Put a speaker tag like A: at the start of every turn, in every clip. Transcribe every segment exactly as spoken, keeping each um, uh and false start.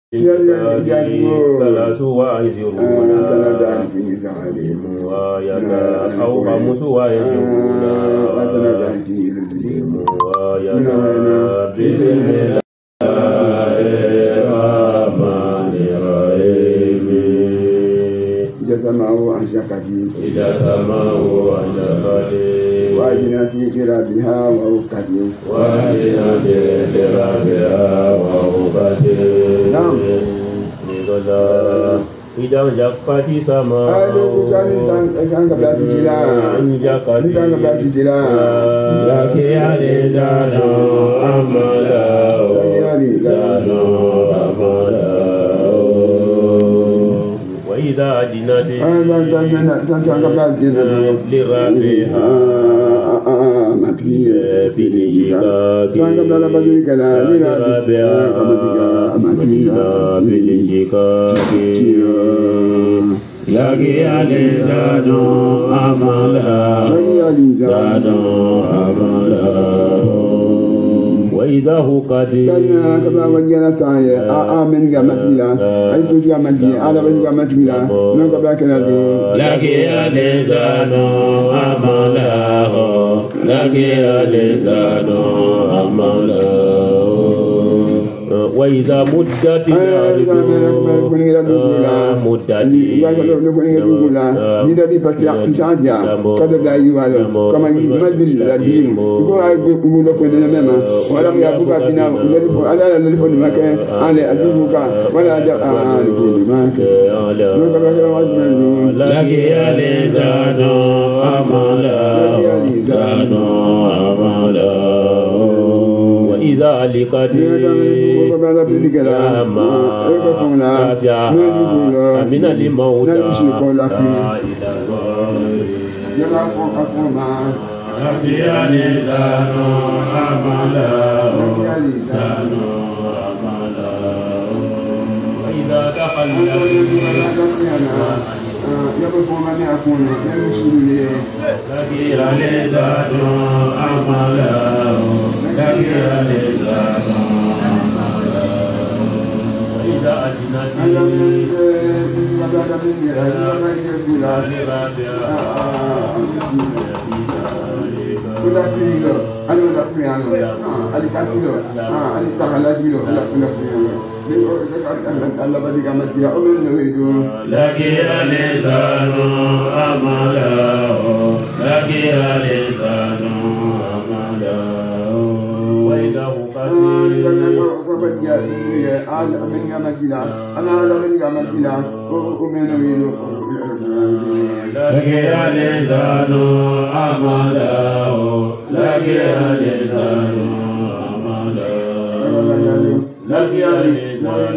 A: ثلاث وعشرون وآية أو خمس وعشرون وآية بسم الله الرحمن الرحيم إذا سمعوا أنشقتي إذا سمعوا أنشقتي وأجنا في قرابها وأوقاتي وأجنا في قرابها وأوقاتي نعم إذا انجقت السماء انجقت لك يا رجال أملا وإذا أدنت لربها في الشقاق في الشقاق لقي الإنسان أملا زاد أملا وإذا هو قد كان كما وجنا ساي آمن جامتيلا أي توجي جامتي على وجه جامتيلا نقول لك نادو لقي الإنسان أملا لقي الإنسان أملا وإذا مدت الأرض مدت دي بس يا كذا لا يوالو كما يمد الدين يقول يقول لك نعم ولا يبقى بنا على التليفون ما كان على أدوك ولا جاء على ما كان لقي الإنسان أملا وإذا لقت من الموت لا لقي الإنسان أملا وإذا تخلت يقف من يكون يمشي لقي الإنسان أملا لقي الإنسان أملا وإذا أجنت Kula kilo, anu nak piano, ah, adi kasilo, ah, adi takala kilo, kula kula piano. Ni orang sekarang Allah bagi kamat dia, orang ni itu. Lagi alisanu amalahu, lagi alisanu amalahu. Waidah ukati. Kalau kau baca dia, al amin kamat dia, anak Allah kamat dia, oh umen itu. لقي الإنسان أمله لقي الإنسان أمله لقي الإنسان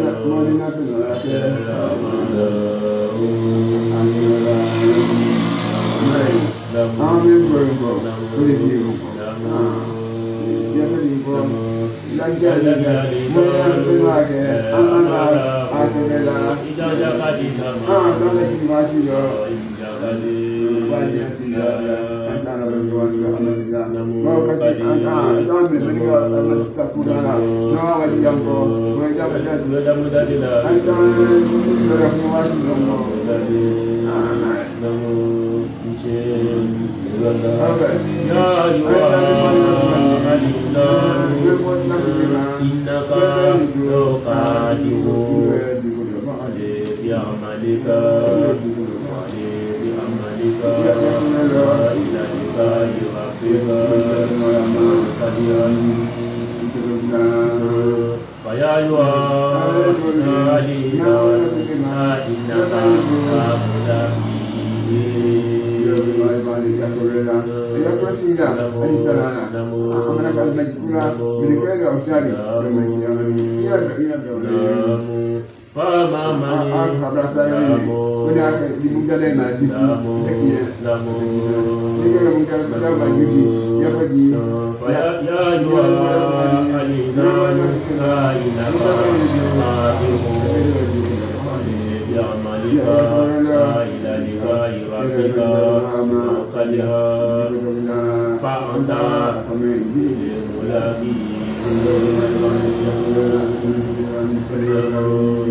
A: فأنت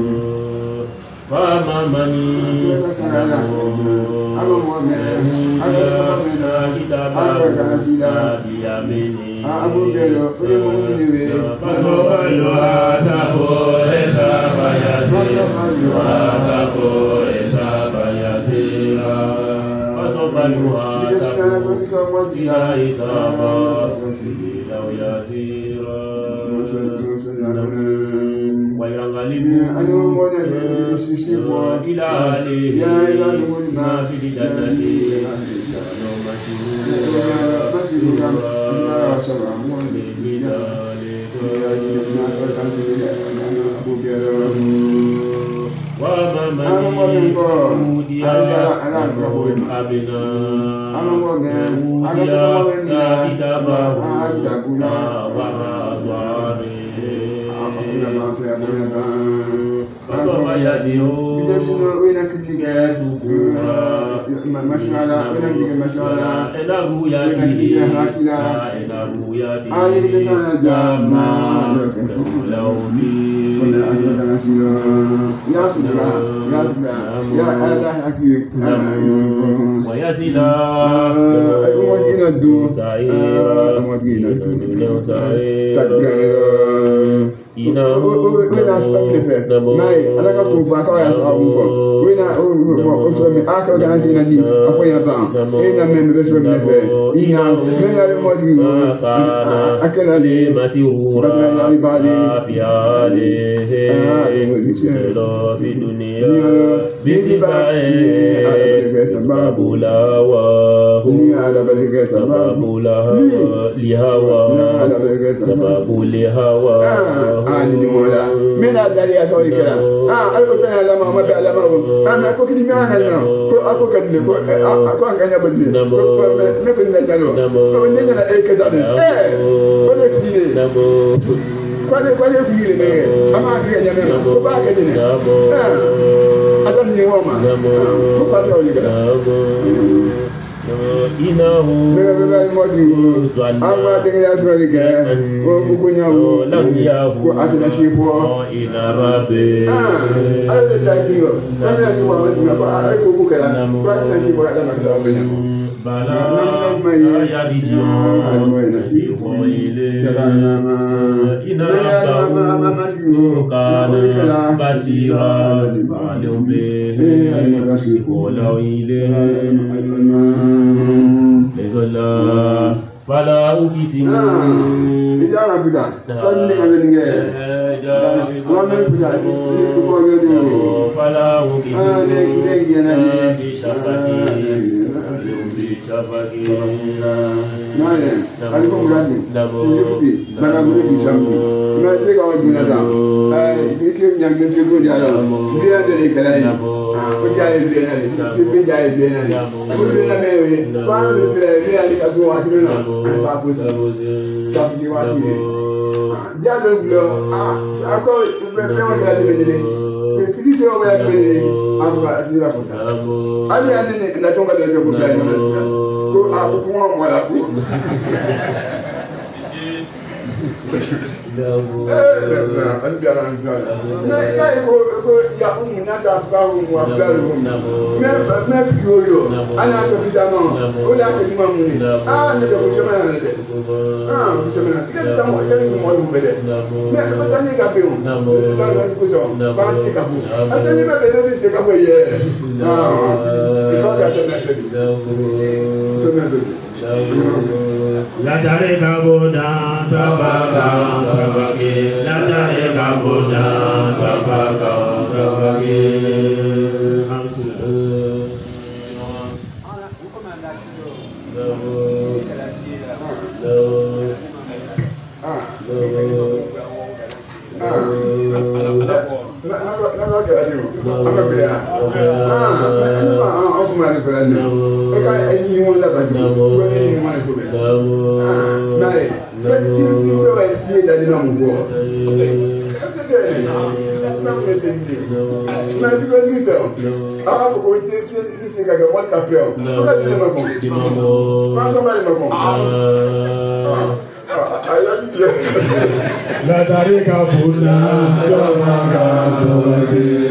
B: La tariqa puna,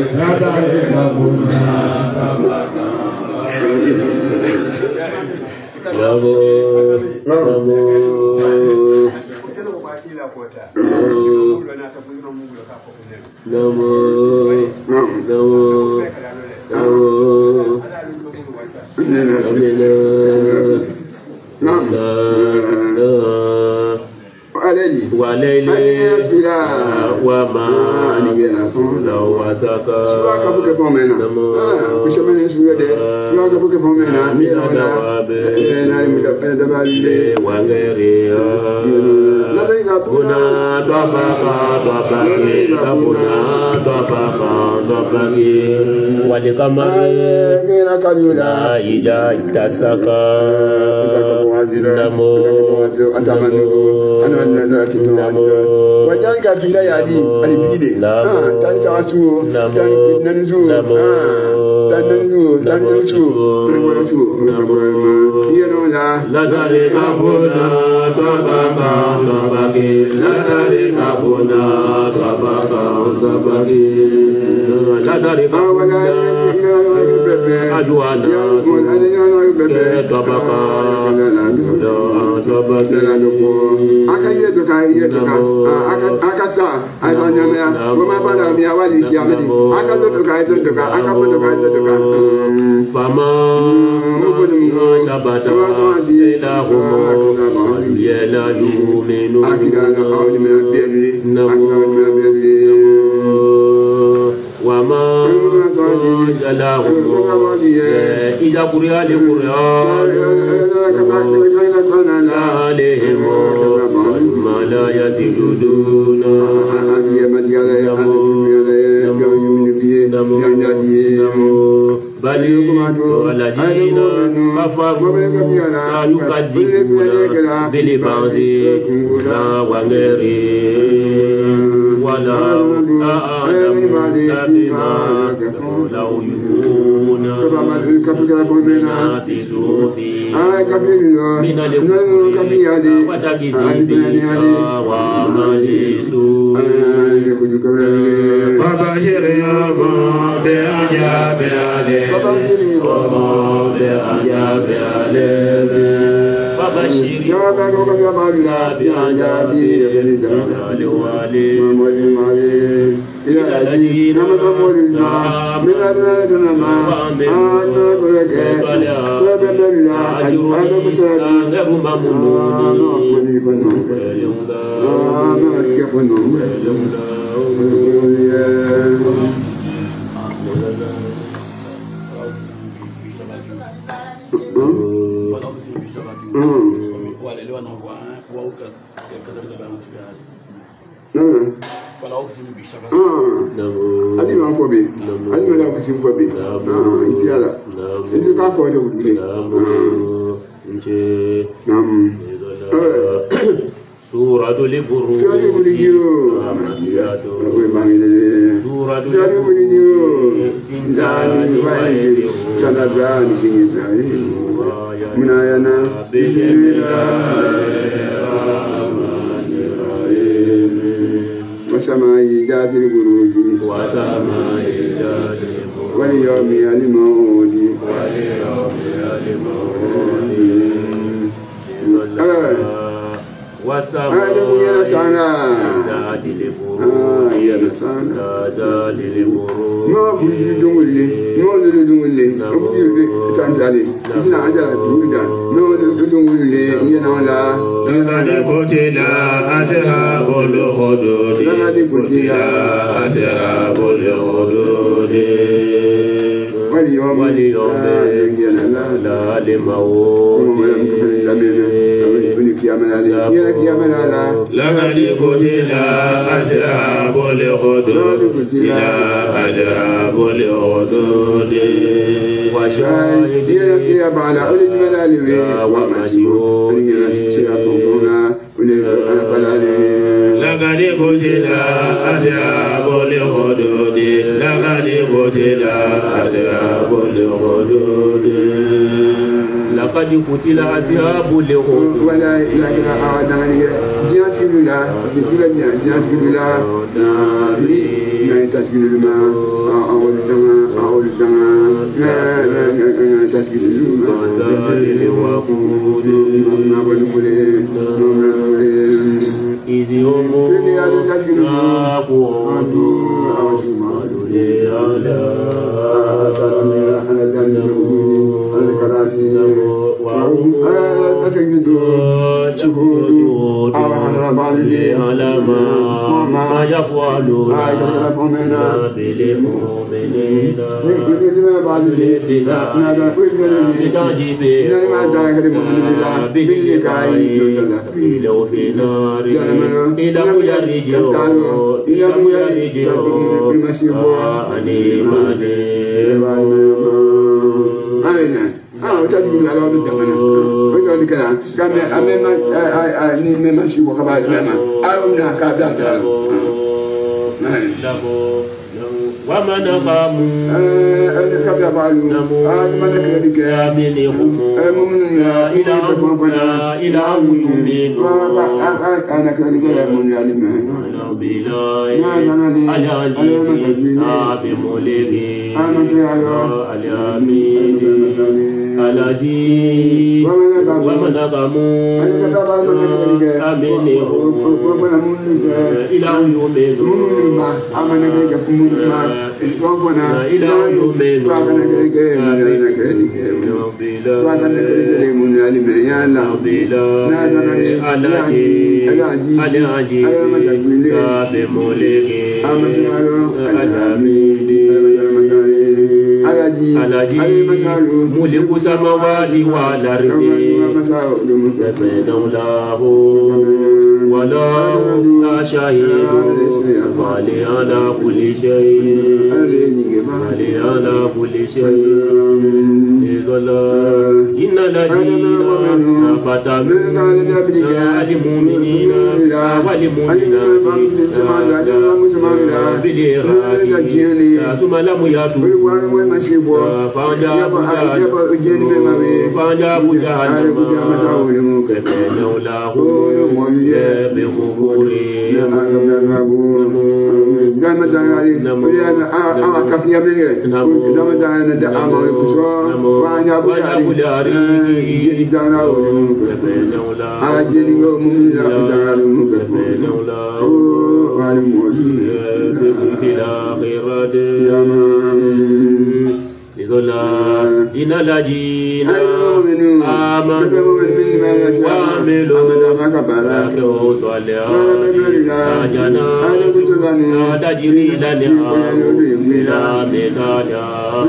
B: لقد قتل أصحاب الحدود لقد قتل أصحاب الحدود لقد قتل أصحاب الحدود
A: ولا لكن أعداني جات كلها كلها جات كلها نبي يعني تسجيل الماء أول دما أول دما تسجيل الماء
B: وقود
A: ما بنقوله ما بنقوله
B: إذ يوم ناقود أسمال على وهم شهود على ما يفعلون بالمؤمنين باللقاء لو في نار إلى يرجعون إلى يرجعون أنيماني
A: ah ta ji ala do ta mana o to di kala ka me ame ma ni me ma shi ko ka ba me ma ayo na ka da ta
B: wa man qamu
A: eh ka da ba lu ah ni ma da ka di ka
B: amini hum
A: eh mu'min la
B: ila ila yumin
A: wa ba ana ka di ka mun ya ni me
B: billahi ala abi mulki
A: ana ta ayo
B: alami aladi wa manaqamu amini ila yumin
A: amana ga kumun ta ilfona
B: ila yumin
A: wa kana ga ga na ga ni ga wa kana ga ga mun ali me ya la na na na
B: aladi aladi aladi abi mulki
A: amana
B: alami alaji muliku samawati wal ardi yabnaulahu wala shahidun wali ala kulli shay'in wali ala kulli shay'in inna ladina fatanu al-mu'minina wal-mu'minat bil-iraqi thumma lam yatu فأجاب فأجاب جهنم كفنولاه بغرور
A: dama dana ali yana a kafiya menge dama dana da amawle kuso wa nya bulari jeli dana wo a jeli go mun da dana mu ka o wali mo
B: ila khairat
A: yama
B: idola ina lajina amanu وعملوا صالحات جنات تجري للأنهار إلى مدادا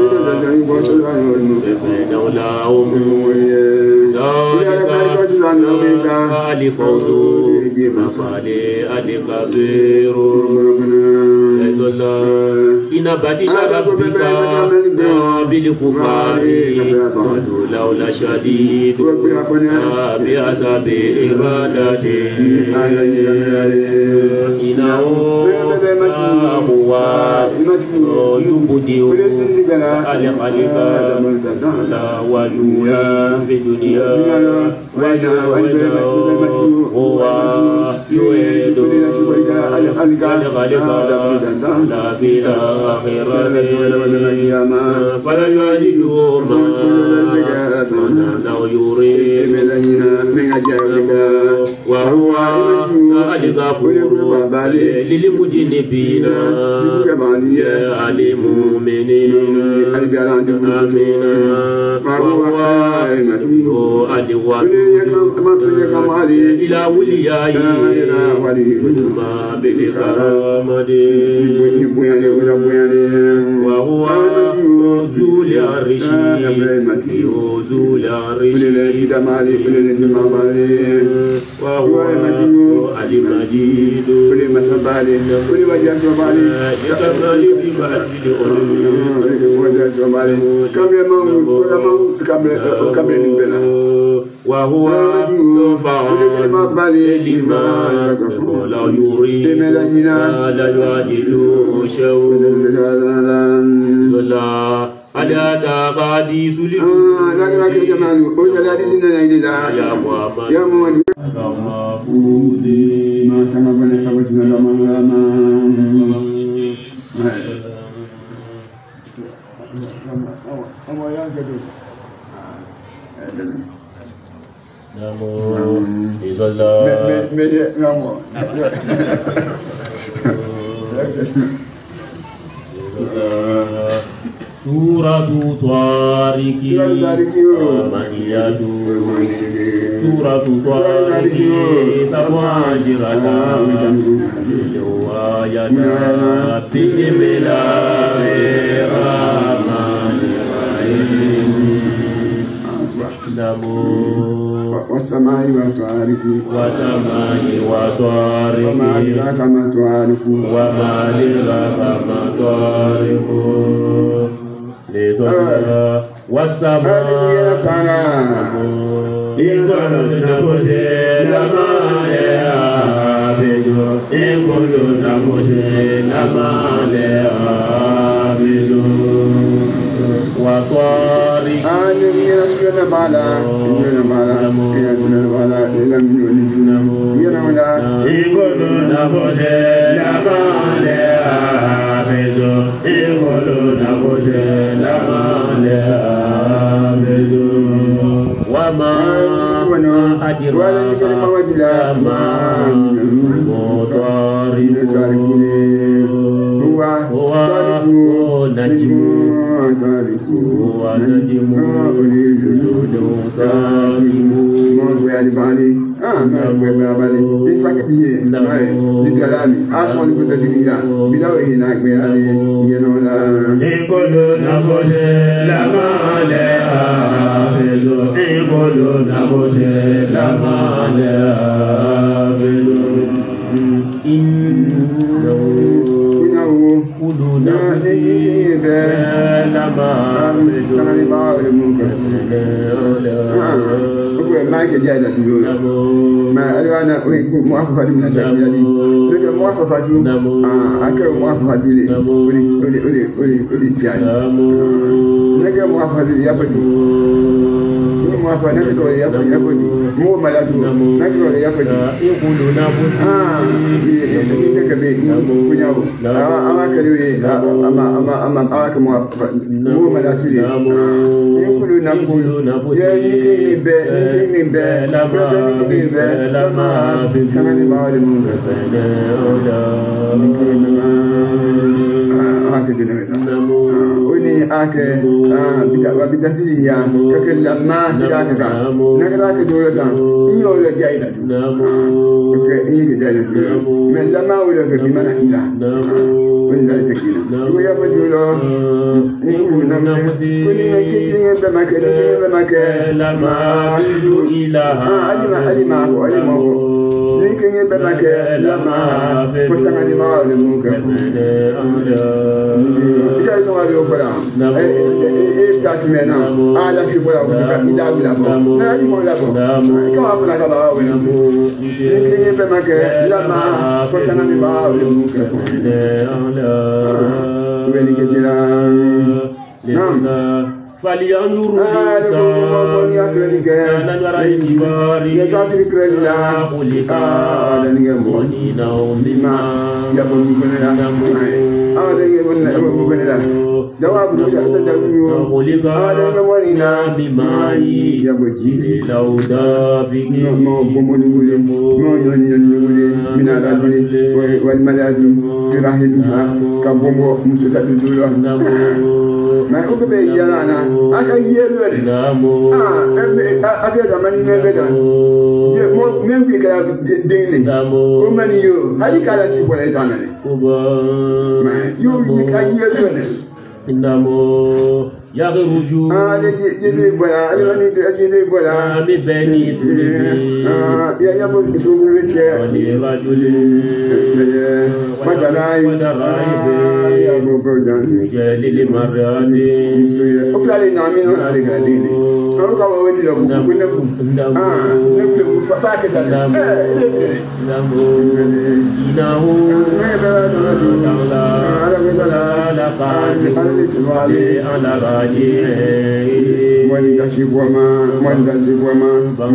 B: لولاهم ذلك الفوز الكبير إن بطش ربك بالكفار لولا شديد بعذاب عبادته إنه هو يبدئ الخلق ويعيد في الدنيا هو يعيد الخلق في الآخرة فلا يجد ما يريد وهو الغفور للمجنبين المؤمنين آمين وهو الوالد إلى وليائه ما بالكرامة وهو ذو العرش ذو العرش وهو المجيد
A: قبل ما قبل قبل
B: وهو يرفع لما لا يريد لا يعدل شوق ولا على تقاديس
A: لا لا كمان قلت لا دي سنة لا
B: يا محمد
A: يا محمد ما كما بني توسنا لما لما أما يا كده
B: نمو إذا
A: مية نمو
B: سورة طارق ومنية سورة طارق سواجرة جوايا بسم الله الرحمن الرحيم نمو
A: والسماء وطارق
B: والسماء وطارق
A: وما أدراك ما طارق
B: وما أدراك ما طارق لتطلع والسماء إنكم نفسين ما لعابدون إنكم نفسين ما لعابدون وطارق
A: آلم يرسلنا بالا يرسلنا بالا يرسلنا بالا لم يولدنا يرسلنا
B: إنكم نفسين ما لعابدون إنكم نفسين ما لعابدون وما أدراك ما طارق هو هو نجم هو نجم جلود ساكم
A: ما بالي ah ما بالي إسحاق بيه ما لجلالي أصلا كنت تبينا بلاوي هناك بيالي ينولا
B: إنكم نبض لما لعابد إنكم نبض لما لعابد إنه كل نبض لما
A: ما يجي ما أنا موافقة من الشيء لكن موافقة آه أكيد موافقة لي ولي ولي ولي ولي ولي جاي لكن موافقة لي يا بدي موافقة نبي تقول يا بدي يا بدي مو ملاذ نبي تقول يا بدي
B: يقولون
A: آه إيه كبير كنياو آه أما كلوي أما أما أما أما كموافقة مو ملاذ لي يقولون نقول يا يكين ب يكين ب
B: لما لما
A: كمان يبغى لمن وني أكى بيتا بيتا سيريا ككل لما سيرا كذا نكذا كدولة إيه ولا جايلة إيه كجايلة من لما ولا كبيما نحيلا ولا تكيلا ويا مجولا يقولون نمسي وني بمكان بمكان
B: لما تجو إلى
A: ألما ألما هو ألما هو لكن بمكان لما فتح لما لمك إذا كما يقول إيه كاسمنا على شيء ولا إذا ولا ما يجي ولا كما ولا كما ولا لكن بمكان لما فتح لما لمك ولي كجلا نعم
B: فلينظروا الإنسان نرى الجبار خلق ونينا بما
A: جواب
B: خلق بماء لو دافق
A: من الأجل والملاذ برحمها كبومو مسكت ما هو بيجانا أكيد
B: نامو
A: أكيد أماني مبدا من في كلام ديني
B: نامو
A: ومن يو هذه كلام سيبولا يتانا ما يو يكايد
B: نامو يغرجو
A: آه جدي بولا أيوة جدي بولا
B: ببني سلبي
A: آه يا يا بو سوبر
B: ولرجل
A: مدراي
B: مدراي جليل مراد
A: أقول نامين ولا رجالين أنا كم وين لو كنا آه نقول فاكر هذا
B: نمو إنه لا لا قال على راجي
A: من دشيب وما من دشيب وما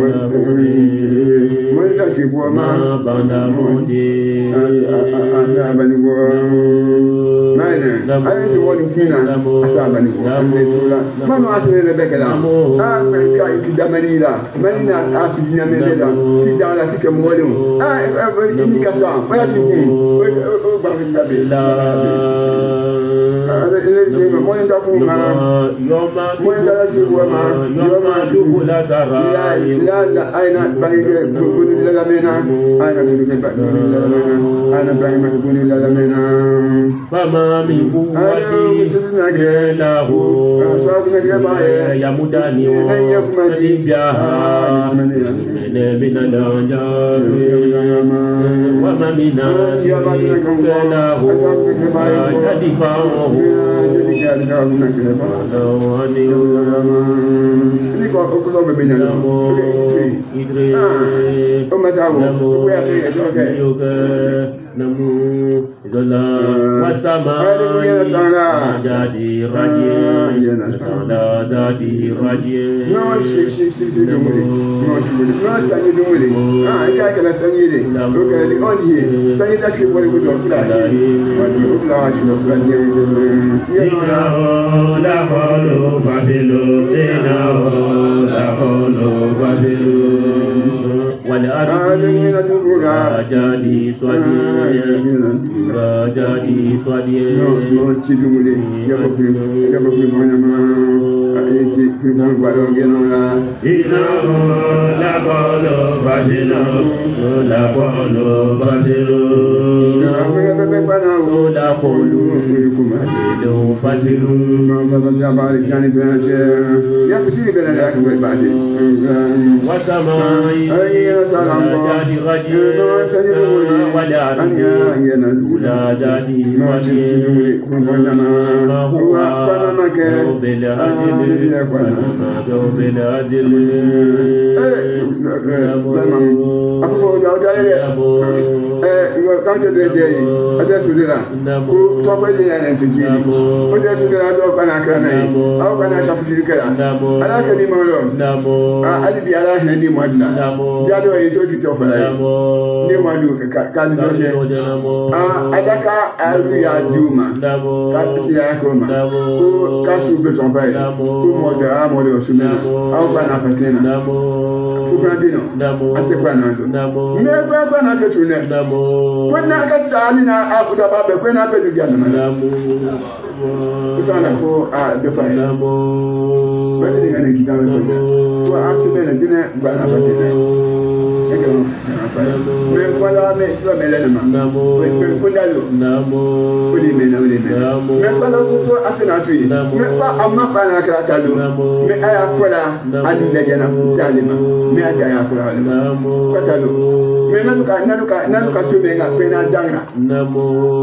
A: من دشيب وما
B: بندمودي
A: أسابني بوا ماذا أنا سوون فينا أسابني بوا ما ما أسمع لبكلا آه كاي كدامني لا منينا أكيدنا منينا كدا لا تكملون آه إني كسام ما يجيبون بعدين تبلا هذا اللي يسمى ما يندفعون ما ما يندفعون ما يوم
B: دخول سراء
A: لا لا أين بعيد بقول لا منا أين تقول بعيد أنا بعيد ما تقول لا منا
B: فما من قوة له يمدني ويبيعها من الأنجاب وما من له يدفعه نمو زلا والسماء jadi rajin sada jadi rajin
A: no shi shi shi shi no no shi no sanyi dumule ah ika kala sanyi de ko kala di onji sanyi da shi bole ko do kula wani kula shi no kula ni
B: ina la holo fasilu ina la holo fasilu والأرض jadi swadi jadi swadi
A: no chidumule ya ko ya ko mo nyama ayeti ko baro genola
B: ina la bolo basilo la bolo basilo
A: na me be bana
B: la bolo
A: kuma
B: do basilo
A: ma ba ya ba jani be je ya ko si be na ya ko ba je
B: wasamai jadi rajin wala wala jadi rajin ma huwa بالعدل وما بالعدل
A: Kante de de ade sudira ko to ko le na nsuji ko de sudira do kana kana yi aw kana ta fujiri kala ala ka ni mo lo a ali bi ala he ni mo adla ja do yi so ti to fala yi ni mo adu ka ka ni do je a adaka aru ya duma ka ti ya ko ma ko ka su be ton bai ko mo de a mo de o su me aw kana fa sena ko ka dino ate kwa na do me kwa kwa na ke tu ne kwena kasani na afuda babe kwena pe dugia na malamu kusana ko a defa namo bali ni ngane kitawe ko ko asime na dine bana batine ege no me kwala me sio melele ma namo pe ko dalo namo ko di me na ule me me kwala ko asina tu me pa amma pa na kra talo me aya kwala adu da jana dalima me aya ya kwala namo ko talo me nanuka nanuka nanuka tu me nga pena danga
B: namo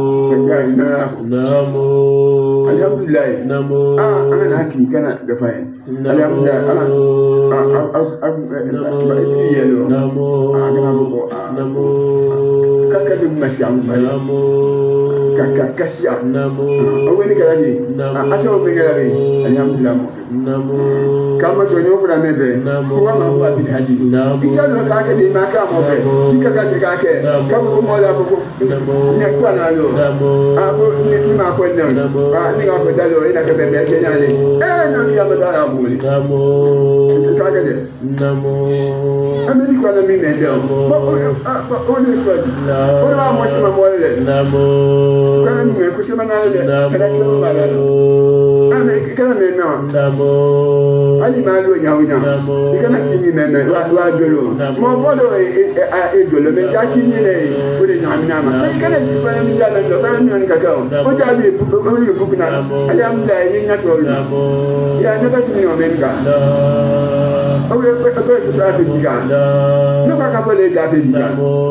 B: namo
A: alhamdulillah
B: namo
A: ah ana haki kana da fa'i alhamdulillah ah ah ah yelo
B: namo
A: ah kana ko
B: namo
A: kaka dum masham
B: namo
A: kaka kasya
B: namo
A: aweli kala ni ato be kala ni alhamdulillah
B: namo
A: kama so nyo kula mebe ko ma ko abi haji ita no ka ke ni ma ka mo be ika ka ke ka ke kama ko mo la ko ni ko na lo a ko ni ma ko na ba ni ga ko da lo ina ke be be ke nyale eh no ni ya ba da bu ni
B: namo
A: ka ke de
B: namo
A: ameni ko na mi me de o o ni ko o na mo shi ma mo le
B: namo
A: kana mi ko shi ma na le kana shi ma na le ame kana me no
B: namo
A: ali ma lo nya nya kana kinyi me me wa wa dolo mo bodo e e dolo me ja kinyi le ko de nya mi na ma kana ji pa mi ja na do kana mi on ka ka o ja bi o ni bu kuna ali am da yin na to ya na ka kinyi o me ka o ye ko ko ta pe jiga no ka ka ko le da pe jiga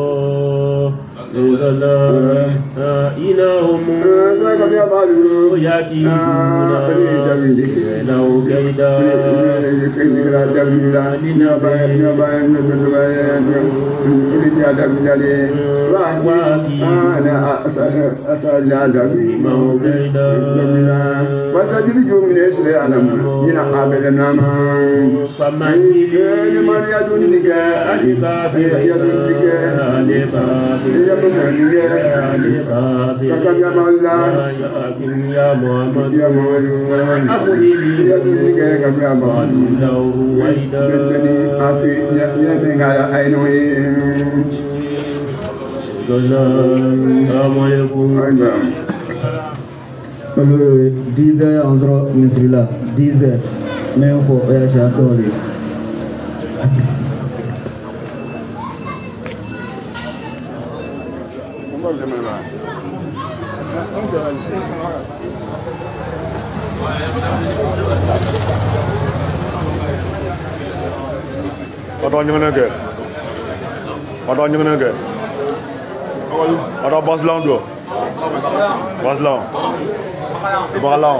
B: إذا إلههم يكيدون له كيدا فمن يدنك يا محمد يا محمد أبني لي له ويدا السلام عليكم.
C: dix heures environ misiri la dix heures mais on faut voyager à Tori.
D: Ada nyana ke? Ada nyana ke? Ada baslang do. Baslang. Baslang.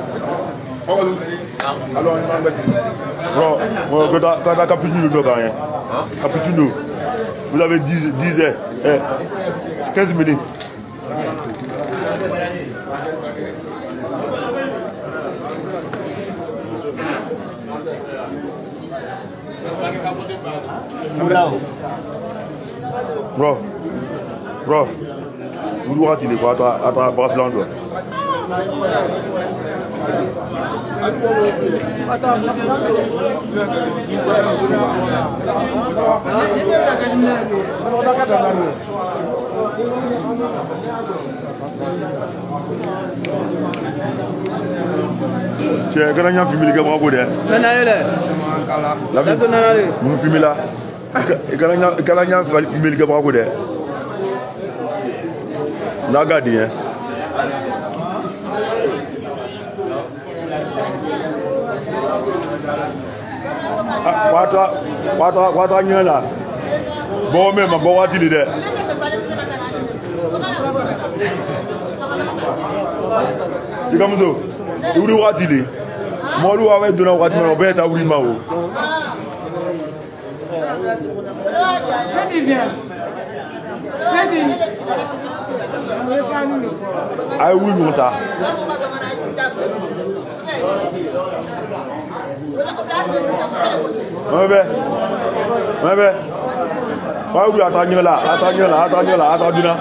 D: Alors, bro, quand t'as quand t'as capitulé do quand même. Capitulé. Vous avez dix dix heures. Eh, quinze minutes. Bro, bro, vous doit il est quoi à ta Barcelone toi. Cek kerana yang film lagi berapa dia?
C: Mana ele?
D: Lalu
C: mana ele?
D: Mun film lah. Kerana kerana film lagi berapa dia? Naga dia. Wata wata wata nyala. Bawa memang bawa tili deh. Jika musuh, uri wati le. Molu awe dona wati mana beta uri mau. Ai uri monta. Mebe, mebe. Why uri atanya la, atanya la, atanya la, atanya.